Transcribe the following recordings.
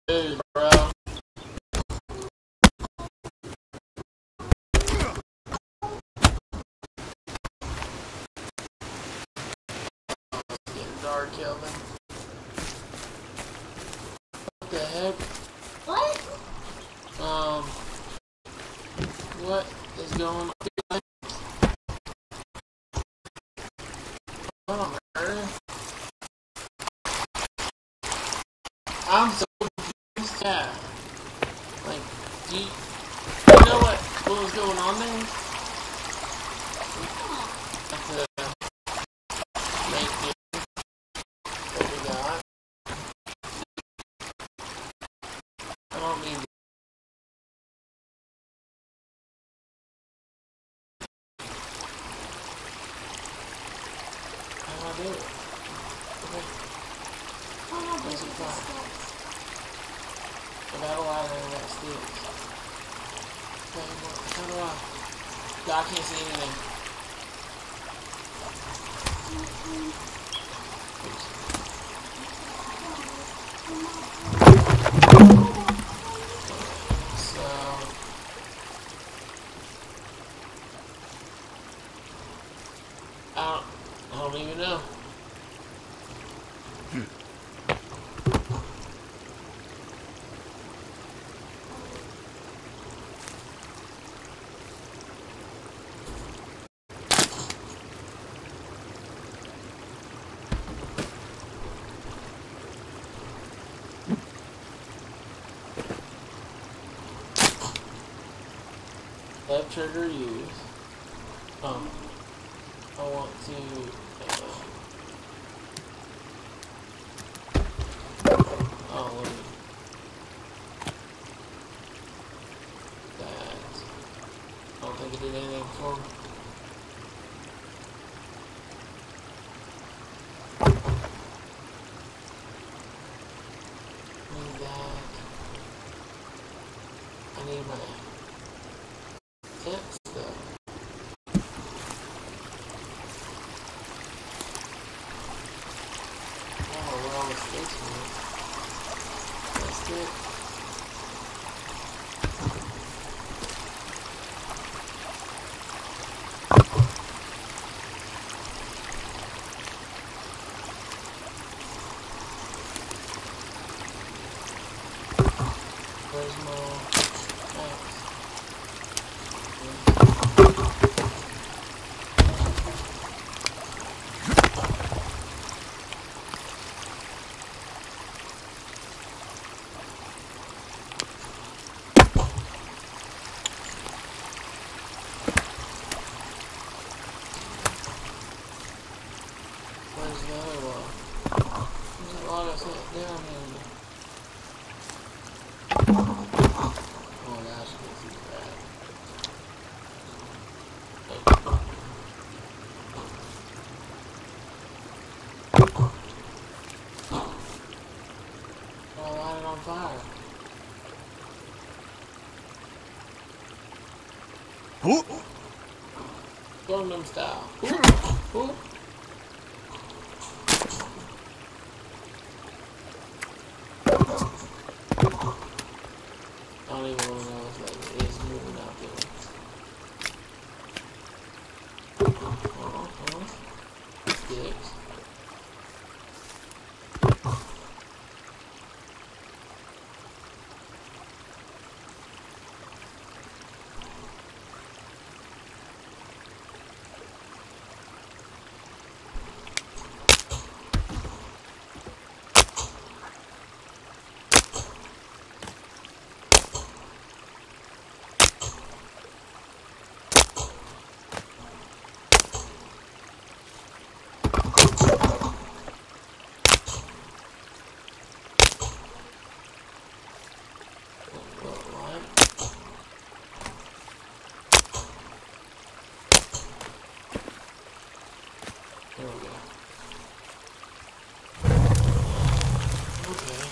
Dude, bro. It's getting dark, Kelvin. What the heck? What? What is going on? What on earth? I'm so confused. Yeah. Like, do you know what was going on there? Have to make it what we got. I don't mean to. How do I do it? Okay. Where's it from? The battle ladder and that sticks. Okay, how do I? God, I can't see anything. So I don't even know. Left trigger use. I want to. Oh, let me. That. I don't think it did anything before. Need that. I need my tent stuff. Oh, where all the sticks went. That's it. Where's my axe? Where's the other one? There's a lot of stuff down here. Oh gosh, I can see that. Oh, light it on fire. Gangnam style. Ooh. I don't even want to know if like, it is moving out there. Sticks. There we go. Okay.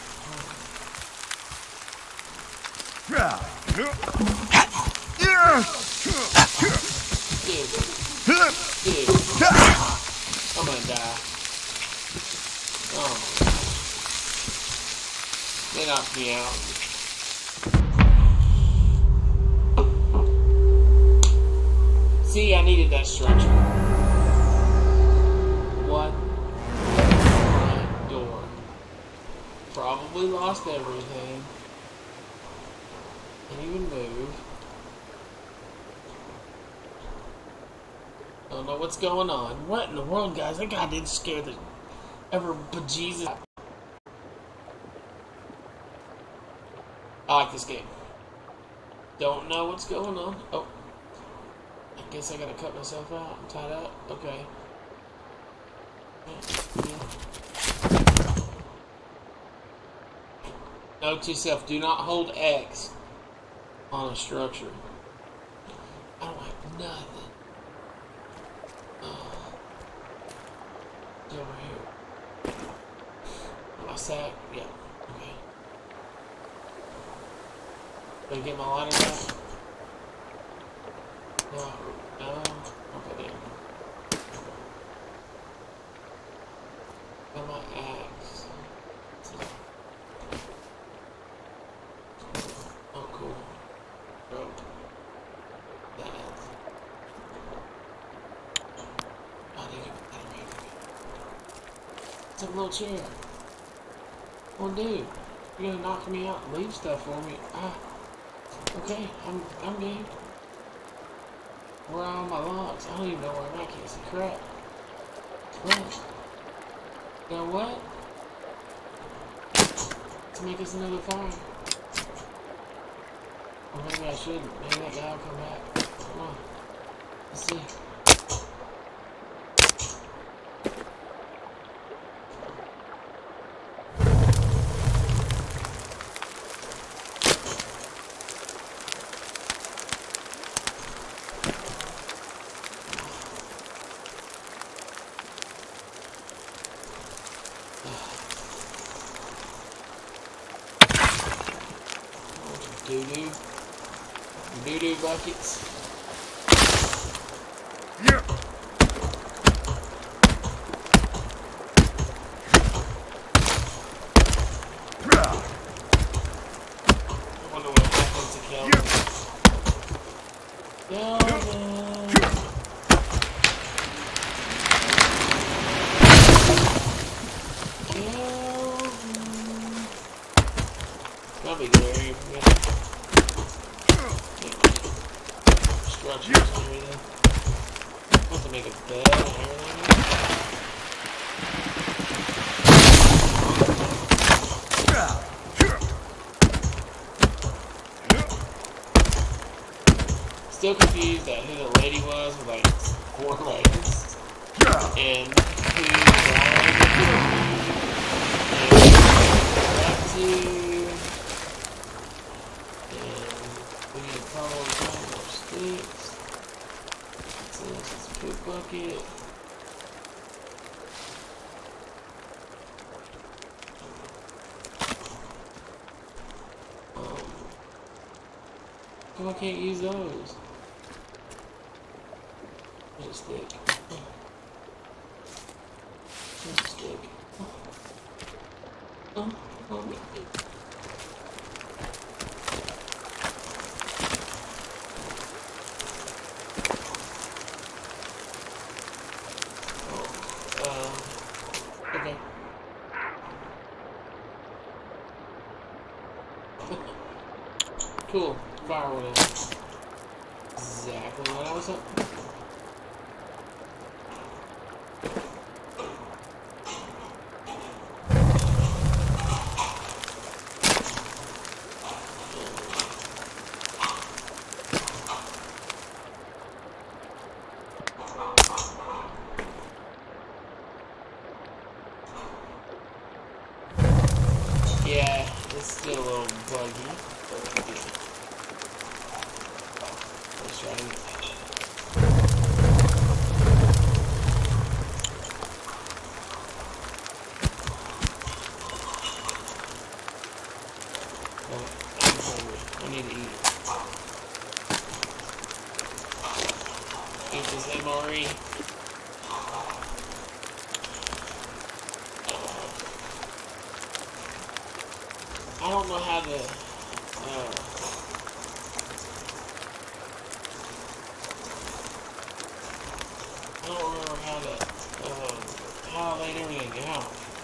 Dude. I'm gonna die. Oh. They knocked me out. See, I needed that structure. What? Door. Probably lost everything. Can't even move. Don't know what's going on. What in the world, guys? That guy did scare the ever bejesus. I like this game. Don't know what's going on. Oh. I guess I gotta cut myself out. I'm tied up. Okay. Note to self, do not hold X on a structure. I don't have nothing. It's over here. My sack? Yeah. Okay. Did I get my lighter back? No. No. Okay, there. Got my axe. Oh, cool. Rope. That. Oh, they give that away from me. It's a little chair. Well, dude, you're gonna knock me out and leave stuff for me. Ah. Okay, I'm game. Where are all my logs? I don't even know where I'm at. I can't see crap. What? Now what? To make us another fire. Or maybe I shouldn't. Maybe that guy will come back. Come on. Let's see. Doo-doo buckets. Yeah. I wonder what happens to Kelvin. Kelvin. That'll be good area for me. Structures and everything. I have to make a bed and everything. Still confused at who the lady was with like 4 legs. And who we need to probably find more sticks. So this is a poop bucket. Come I can't use those. There's a stick. There's a stick. Oh, okay. Cool. Firewood is exactly what I was hoping. Yeah, it's still a little buggy. Let's try it. Oh, I'm hungry. I need to eat. Eat this MRE. I don't know how to, I don't remember how I laid everything out.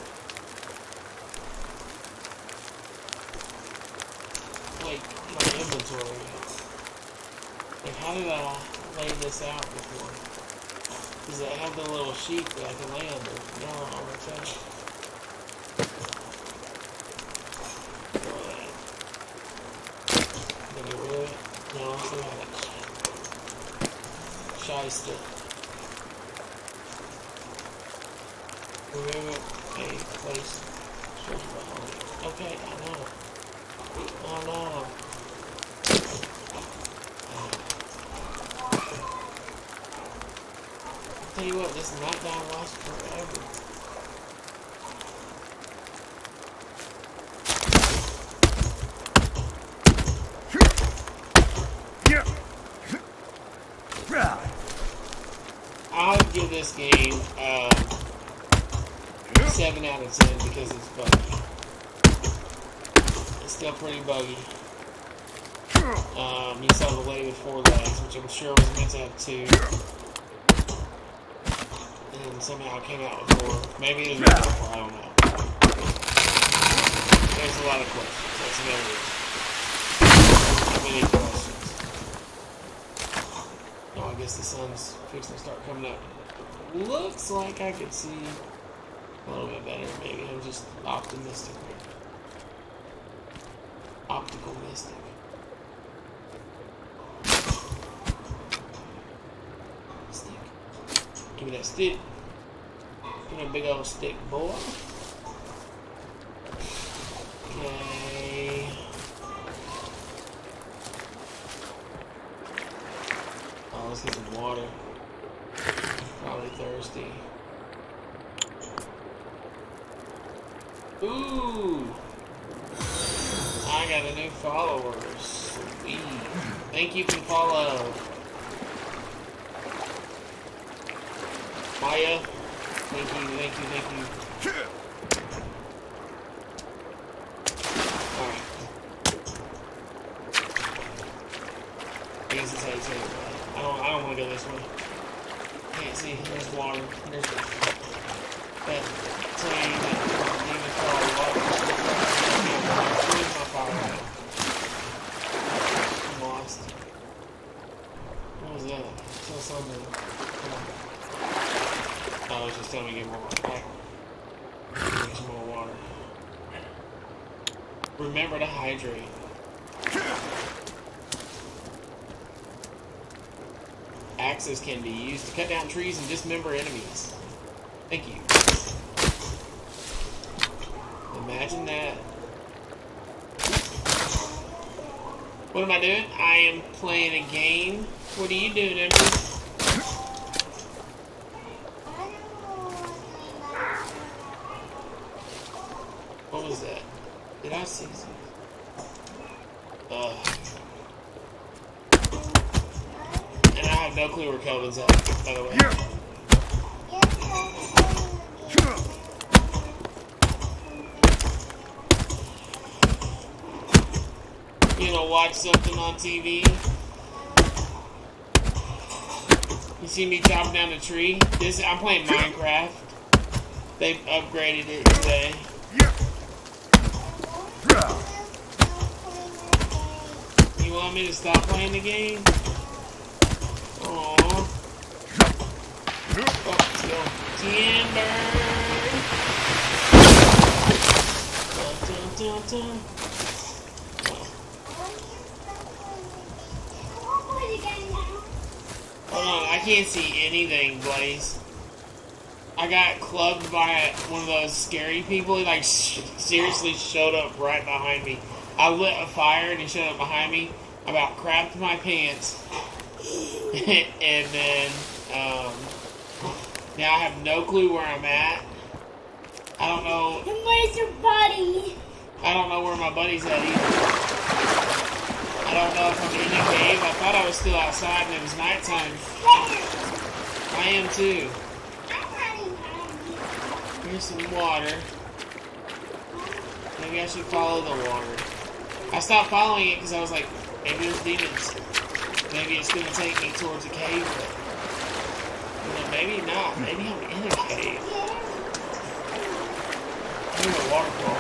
Like, my inventory. Like, how did I lay this out before? Does it have the little sheet that I can lay under? No, I'm gonna tell you. Get rid of it. No, it's not. Shiesty. Remove it. A place. Okay, I know. Oh no. I'll tell you what, this nighttime lasts forever. I'll give this game 7 out of 10 because it's buggy. It's still pretty buggy. You saw the lady with 4 legs, which I'm sure was meant to have 2. And somehow it came out with 4. Maybe it was meant to have 4, I don't know. There's a lot of questions. That's another reason. How many questions? Oh, I guess the sun's fixing to start coming up. Looks like I could see a little bit better. Maybe I'm just optimistic here. Optical mystic. Stick. Give me that stick. Give me a big old stick, boy. Okay. Oh, let's get some water. Probably thirsty. Ooh! I got a new follower. Sweet. Thank you for the follow. Maya. Thank you. Alright. I guess it's how you say it. I don't want to go this way. Can't see. There's water. There's that thing that demon fall water. Where's my fire at? I'm lost. What was that? So something. Oh, it was just telling me to get more water. Get some more water. Remember to hydrate. Axes can be used to cut down trees and dismember enemies. Thank you. Imagine that. What am I doing? I am playing a game. What are you doing, Emily? What was that? Did I see something? And I have no clue where Kelvin's at, by the way. You know, watch something on TV. You see me chopping down a tree? I'm playing Minecraft. They've upgraded it today. You want me to stop playing the game? Aww. Oh, let's go. Timber. Dun, dun, dun, dun. Hold on, I can't see anything, Blaze. I got clubbed by one of those scary people. He, like, seriously showed up right behind me. I lit a fire and he showed up behind me. I about crapped my pants. And then, now I have no clue where I'm at. I don't know. And where's your buddy? I don't know where my buddy's at either. I don't know if I'm in a cave. I thought I was still outside and it was nighttime. I am too. Here's some water. Maybe I should follow the water. I stopped following it because I was like, maybe there's demons. Maybe it's gonna take me towards a cave, but you know, maybe not. Maybe I'm in a cave. I'm in a waterfall.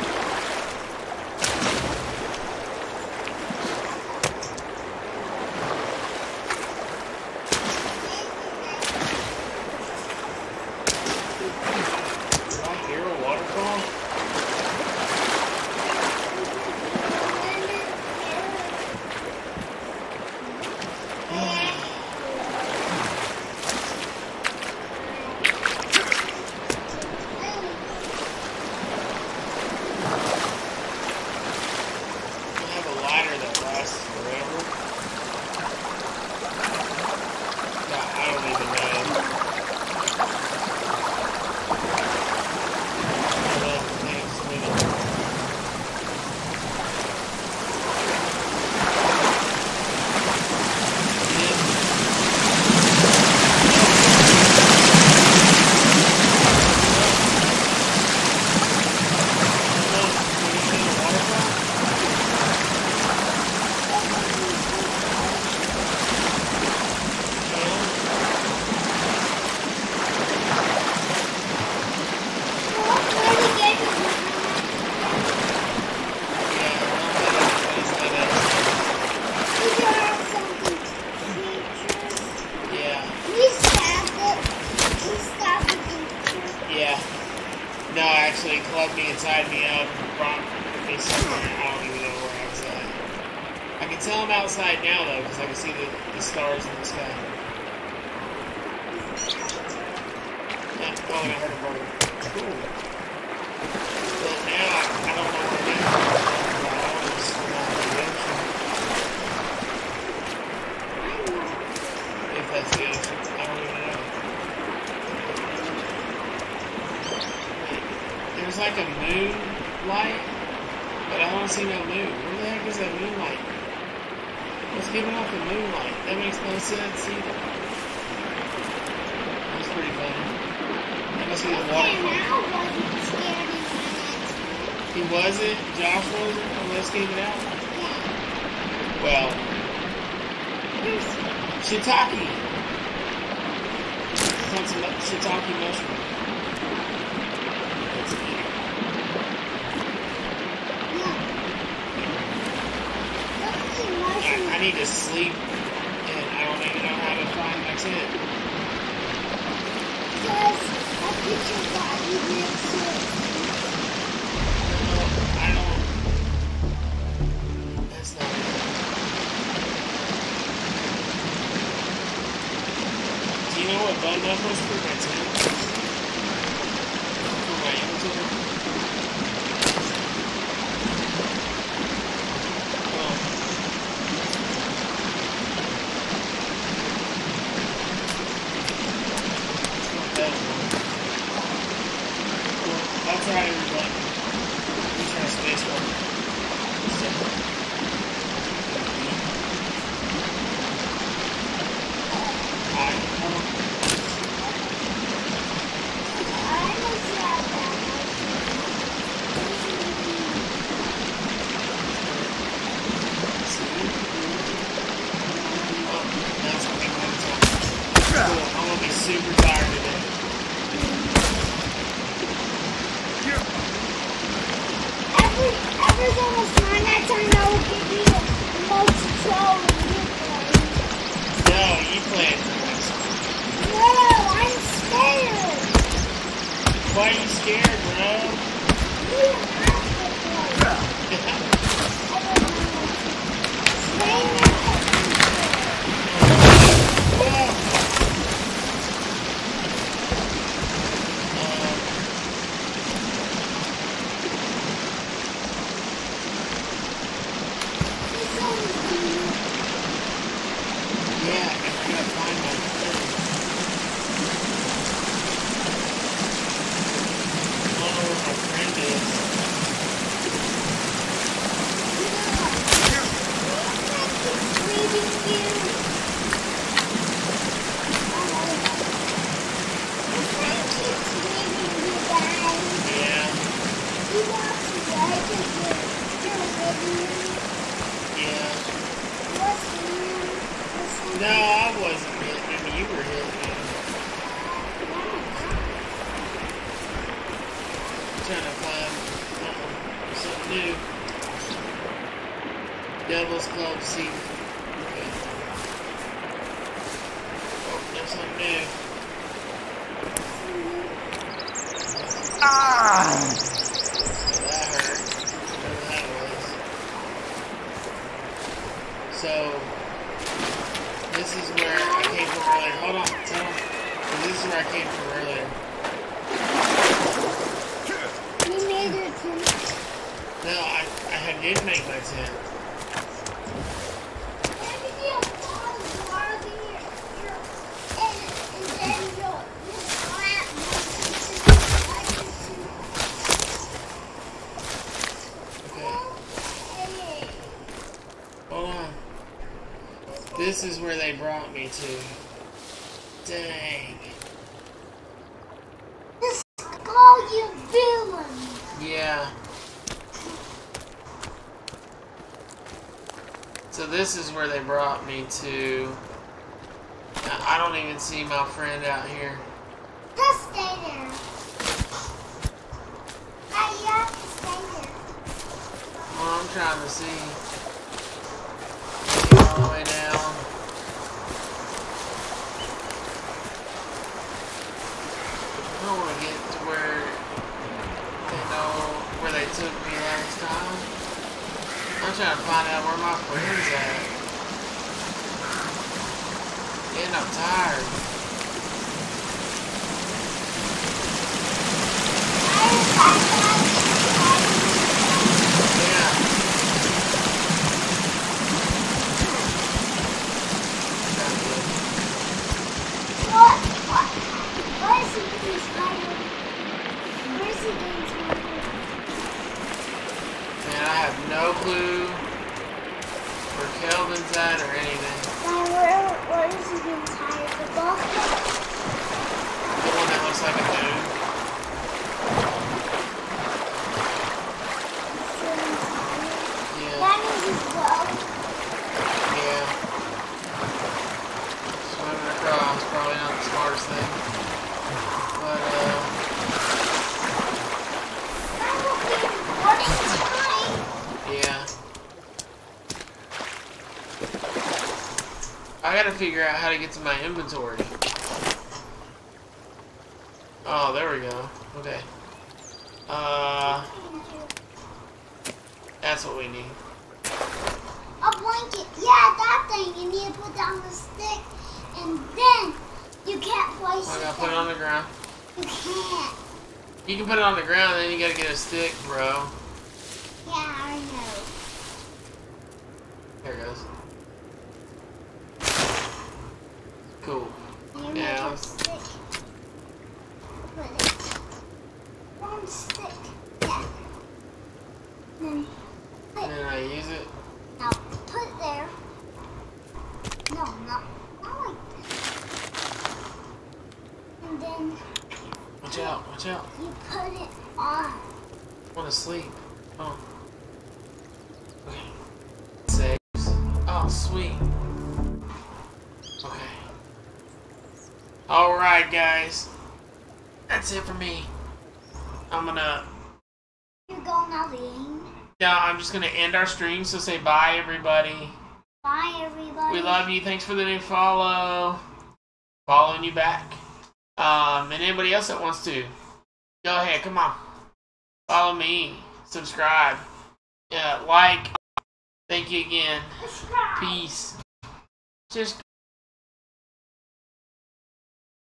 Do I hear a waterfall? Inside me up, brought me somewhere. I don't even know where I was at. I can tell I'm outside now though, because I can see the stars in the sky. Yeah, oh, and I heard a bird. Cool. But now I don't know where it is. If that's the ocean, I don't even know. There's like a moon light, but I don't see no moon. Where the heck is that moonlight? What's giving off the moonlight? That makes no sense either. That's pretty funny. That must be the waterfall. He wasn't? Josh wasn't? Oh, let's keep it out. Well, shiitake. Some shiitake mushroom. I need to sleep, and I don't even know how to find my tent. Because I put your body next to it. I don't. That's not it. Do you know what button I pressed for my tent? For my inventory? I'll try every button. Let me try space bar. I'm gonna be super tired today. Every time it's my night time, I will give you the most control and you play. No, you play it first. No, I'm scared. Why are you scared, bro? You have to play. Devil's Club seat. Okay. Oh, there's something new. Ah! That hurt. Whatever that was. So, this is where I came from earlier. Hold on. This is where I came from earlier. You made your tent. No, I did make my tent. Hold on. This is where they brought me to. Dang. This is all you villain. Yeah. So this is where they brought me to. I don't even see my friend out here. Just stay there. You have to stay there. Well, I'm trying to see. All the way down. I don't want to get to where they know where they took me last time. I'm trying to find out where my friend's at. And I'm tired. Yeah. What is he doing hiding? Where's he doing hiding? Man, I have no clue where Kelvin's at or anything. Where is he doing hiding? The ball? The one that looks like a dude. Yeah. That means he's low. Yeah. Swimming across, probably not the smartest thing. But, yeah. I gotta figure out how to get to my inventory. Oh, there we go. Okay. That's what we need. A blanket. Yeah, that thing. You need to put down the stick, and then you can't place I it gotta put it down. on the ground. You can't. You can put it on the ground, then you gotta get a stick, bro. Yeah, I know. There it goes. Cool. You make Yeah. a stick. Put it. One stick. Yeah. Then put. And then I use it. Now put there. No, not like this. And then Watch out, watch out. you put it on. I wanna sleep. Oh. Okay. Saves. Oh, sweet. Okay. Alright, guys. That's it for me. I'm gonna... You're going out the game. Yeah, I'm just gonna end our stream, so say bye, everybody. Bye, everybody. We love you. Thanks for the new follow. Following you back. And anybody else that wants to, go ahead. Come on. Follow me. Subscribe. Yeah, like. Thank you again. Subscribe. Peace. Just